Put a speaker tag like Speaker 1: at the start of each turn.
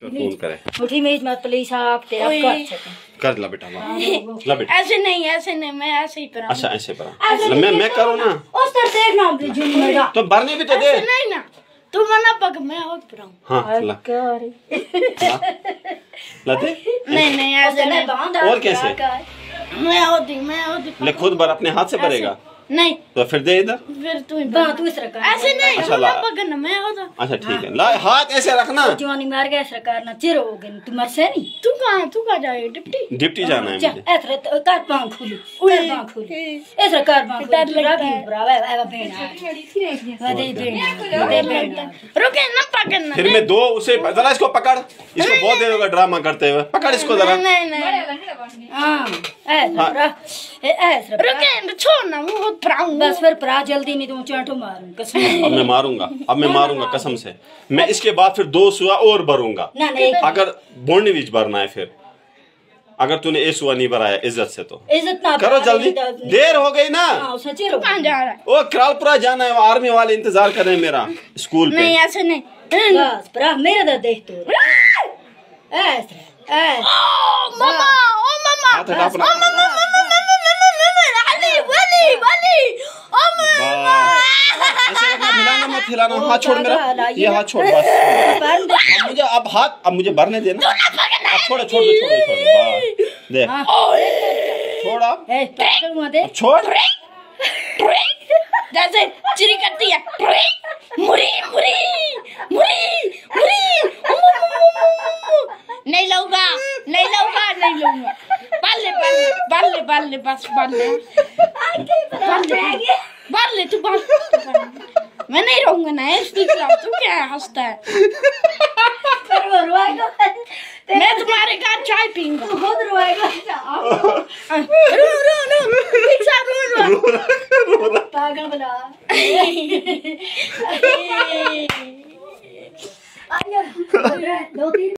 Speaker 1: Phone करे
Speaker 2: मुठी में मत प्लीज आप तेरा
Speaker 1: कर ला बेटा ला बेटा।
Speaker 3: ऐसे नहीं मैं ऐसे ही पढ़ा।
Speaker 1: अच्छा ऐसे पढ़ा मैं करूँ ना
Speaker 2: उस तरह देखना मेरा
Speaker 1: तो भरने भी तो दे।
Speaker 3: नहीं ना तू मना पक मैं और पढ़ाऊं।
Speaker 1: हाँ ला ला दे।
Speaker 3: नहीं ऐसे नहीं
Speaker 1: और कैसे
Speaker 3: मैं होती
Speaker 1: ले खुद भर अपने हाथ से भरेगा
Speaker 3: नहीं
Speaker 1: तो फिर दे इधर
Speaker 3: फिर तू
Speaker 2: तू इस तरह
Speaker 3: ऐसे नहीं
Speaker 1: अच्छा ला
Speaker 3: पकड़ना मैं होता।
Speaker 1: अच्छा ठीक है ला हाथ ऐसे रखना
Speaker 2: जवानी मार गया सरकार ना चिर हो गई तू मर से नहीं
Speaker 3: तू कहाँ जाए डिप्टी
Speaker 1: डिप्टी जाना है मुझे।
Speaker 2: ऐसे कर पांव खुली ऐसे कर पांव खुली ब्रावा आवा बेना वादे बेना
Speaker 3: रुके ना पकड़ना।
Speaker 1: फिर मैं दो उसे जरा इसको पकड़ इसको बहुत देर होगा ड्रामा करते हुए पकड़ इसको जरा।
Speaker 3: नहीं
Speaker 2: हाँ ऐसे
Speaker 3: रुके छोड़ ना वो पढ़ाऊंगा
Speaker 2: बस फिर परा जल्दी नहीं तो चांटो मारूं कसम।
Speaker 1: अब मैं मारूंगा कसम से। मैं इसके बाद फिर 2 सुआ और भरूंगा
Speaker 2: ना नहीं
Speaker 1: अगर बोलने बीच भरना है फिर अगर तूने ए सुआ नहीं भराया इज्जत से तो
Speaker 2: इज्जत ना
Speaker 1: करो जल्दी देर हो गई ना।
Speaker 3: कहाँ जा रहा है?
Speaker 1: ओ करालपुरा जाना है आर्मी वाले इंतजार कर रहे हैं मेरा स्कूल पे।
Speaker 3: नहीं ऐसे नहीं
Speaker 2: बस परा मेरा दर्द देख तो ऐसे
Speaker 3: मामा
Speaker 1: हाथ हटा अपना। ऐसे रखना हिलाना मत हिलाना हाथ छोड़ मेरा ये हाथ छोड़ बस। अब मुझे भरने देना। अब छोड़ दे छोड़ अब छोड़
Speaker 3: जैसे चिरी करती है मुरी मुरी मुरी मुरी नहीं लूंगा बाल बस बाल ले तू मैं नहीं रहूंगा ना इसकी खिलाफ। तू क्या हंसता है? मैं तुम्हारे घर चाय पीऊंगा। रो
Speaker 2: पागल बना दो तीन